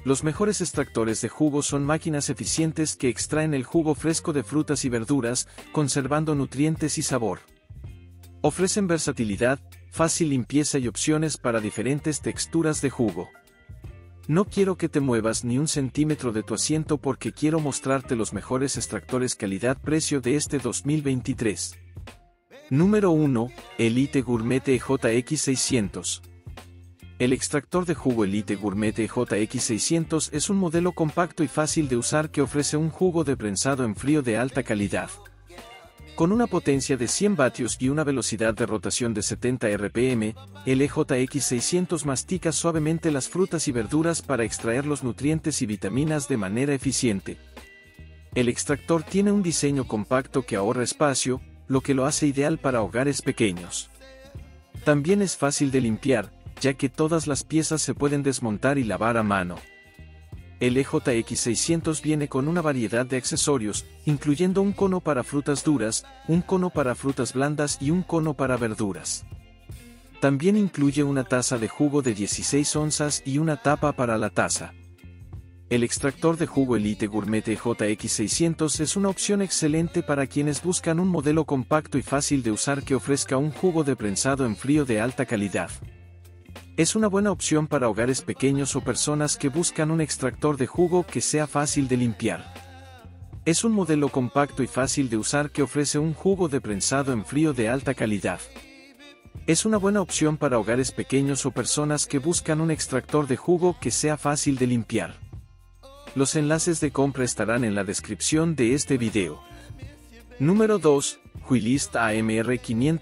Los mejores extractores de jugo son máquinas eficientes que extraen el jugo fresco de frutas y verduras, conservando nutrientes y sabor. Ofrecen versatilidad, fácil limpieza y opciones para diferentes texturas de jugo. No quiero que te muevas ni un centímetro de tu asiento porque quiero mostrarte los mejores extractores calidad-precio de este 2023. Número 1, Elite Gourmet EJX600. El extractor de jugo Elite Gourmet EJX600 es un modelo compacto y fácil de usar que ofrece un jugo de prensado en frío de alta calidad. Con una potencia de 100 vatios y una velocidad de rotación de 70 RPM, el EJX600 mastica suavemente las frutas y verduras para extraer los nutrientes y vitaminas de manera eficiente. El extractor tiene un diseño compacto que ahorra espacio, lo que lo hace ideal para hogares pequeños. También es fácil de limpiar, ya que todas las piezas se pueden desmontar y lavar a mano. El EJX600 viene con una variedad de accesorios, incluyendo un cono para frutas duras, un cono para frutas blandas y un cono para verduras. También incluye una taza de jugo de 16 onzas y una tapa para la taza. El extractor de jugo Elite Gourmet EJX600 es una opción excelente para quienes buscan un modelo compacto y fácil de usar que ofrezca un jugo de prensado en frío de alta calidad. Es una buena opción para hogares pequeños o personas que buscan un extractor de jugo que sea fácil de limpiar. Es un modelo compacto y fácil de usar que ofrece un jugo de prensado en frío de alta calidad. Es una buena opción para hogares pequeños o personas que buscan un extractor de jugo que sea fácil de limpiar. Los enlaces de compra estarán en la descripción de este video. Número 2, Huilist AMR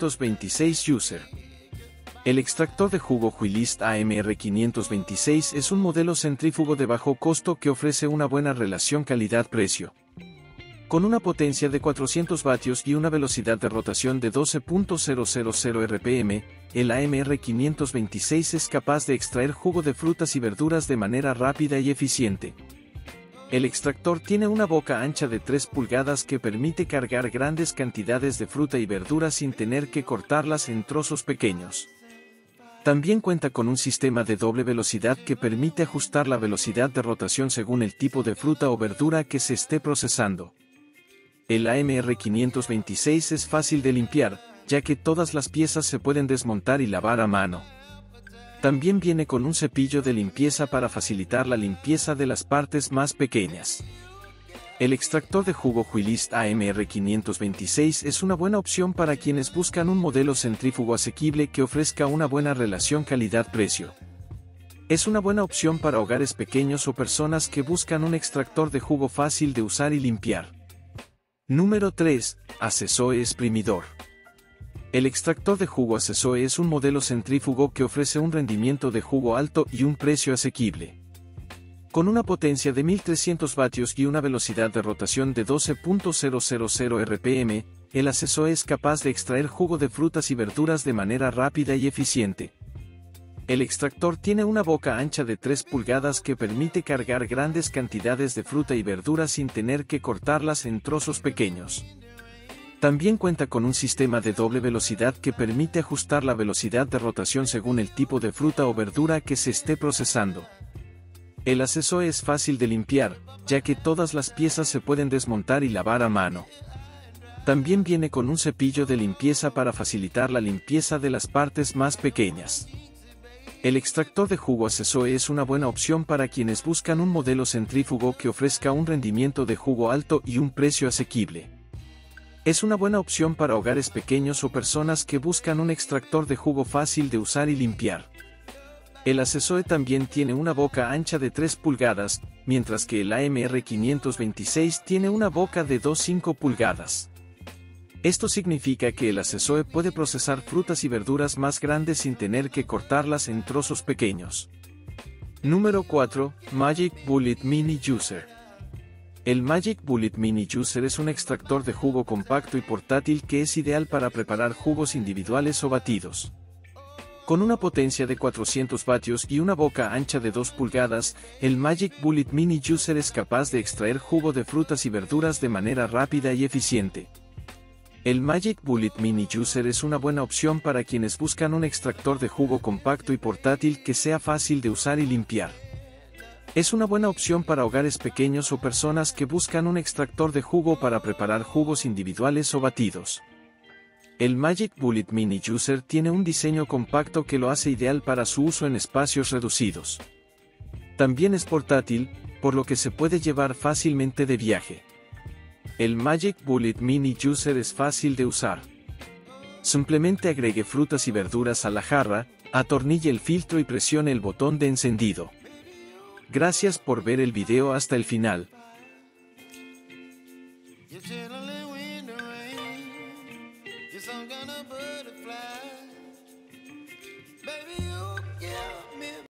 526 User. El extractor de jugo Huilist AMR 526 es un modelo centrífugo de bajo costo que ofrece una buena relación calidad-precio. Con una potencia de 400 vatios y una velocidad de rotación de 12.000 RPM, el AMR 526 es capaz de extraer jugo de frutas y verduras de manera rápida y eficiente. El extractor tiene una boca ancha de 3 pulgadas que permite cargar grandes cantidades de fruta y verdura sin tener que cortarlas en trozos pequeños. También cuenta con un sistema de doble velocidad que permite ajustar la velocidad de rotación según el tipo de fruta o verdura que se esté procesando. El AMR 526 es fácil de limpiar, ya que todas las piezas se pueden desmontar y lavar a mano. También viene con un cepillo de limpieza para facilitar la limpieza de las partes más pequeñas. El extractor de jugo Huilist AMR 526 es una buena opción para quienes buscan un modelo centrífugo asequible que ofrezca una buena relación calidad-precio. Es una buena opción para hogares pequeños o personas que buscan un extractor de jugo fácil de usar y limpiar. Número 3, Acesoe Exprimidor. El extractor de jugo Acesoe es un modelo centrífugo que ofrece un rendimiento de jugo alto y un precio asequible. Con una potencia de 1300 vatios y una velocidad de rotación de 12.000 RPM, el Acesoe es capaz de extraer jugo de frutas y verduras de manera rápida y eficiente. El extractor tiene una boca ancha de 3 pulgadas que permite cargar grandes cantidades de fruta y verdura sin tener que cortarlas en trozos pequeños. También cuenta con un sistema de doble velocidad que permite ajustar la velocidad de rotación según el tipo de fruta o verdura que se esté procesando. El Acesoe es fácil de limpiar, ya que todas las piezas se pueden desmontar y lavar a mano. También viene con un cepillo de limpieza para facilitar la limpieza de las partes más pequeñas. El extractor de jugo Acesoe es una buena opción para quienes buscan un modelo centrífugo que ofrezca un rendimiento de jugo alto y un precio asequible. Es una buena opción para hogares pequeños o personas que buscan un extractor de jugo fácil de usar y limpiar. El Acesoe también tiene una boca ancha de 3 pulgadas, mientras que el AMR 526 tiene una boca de 2,5 pulgadas. Esto significa que el Acesoe puede procesar frutas y verduras más grandes sin tener que cortarlas en trozos pequeños. Número 4, Magic Bullet Mini Juicer. El Magic Bullet Mini Juicer es un extractor de jugo compacto y portátil que es ideal para preparar jugos individuales o batidos. Con una potencia de 400 vatios y una boca ancha de 2 pulgadas, el Magic Bullet Mini Juicer es capaz de extraer jugo de frutas y verduras de manera rápida y eficiente. El Magic Bullet Mini Juicer es una buena opción para quienes buscan un extractor de jugo compacto y portátil que sea fácil de usar y limpiar. Es una buena opción para hogares pequeños o personas que buscan un extractor de jugo para preparar jugos individuales o batidos. El Magic Bullet Mini Juicer tiene un diseño compacto que lo hace ideal para su uso en espacios reducidos. También es portátil, por lo que se puede llevar fácilmente de viaje. El Magic Bullet Mini Juicer es fácil de usar. Simplemente agregue frutas y verduras a la jarra, atornille el filtro y presione el botón de encendido. Gracias por ver el video hasta el final. You're chilling in the rain. You're some kind of butterfly.